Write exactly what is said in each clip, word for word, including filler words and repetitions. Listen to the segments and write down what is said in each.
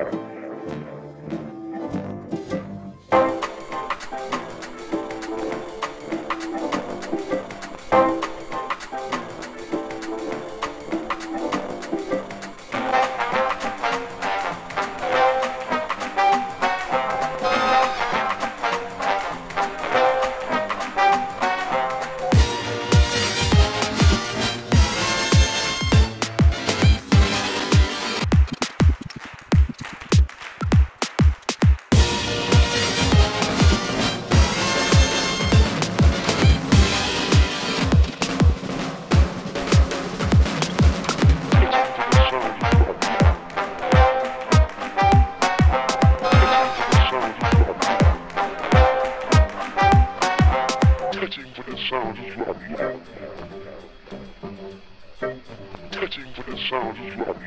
Touching for the sound of rock. Touching for the sound of rock.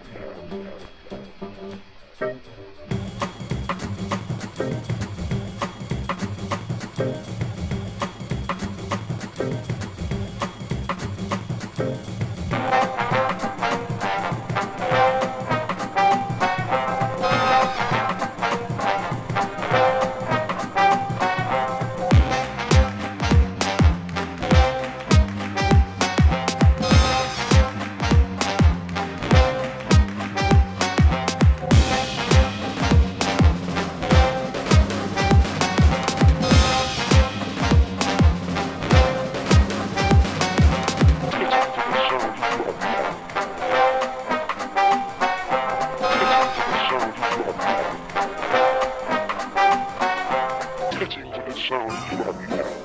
Touching for the sound of rock.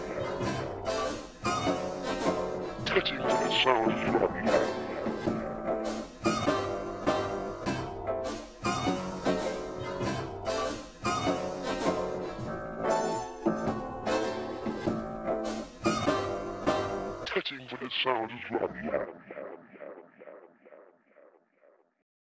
Touching for the sound of rock. Touching for the sound of rock.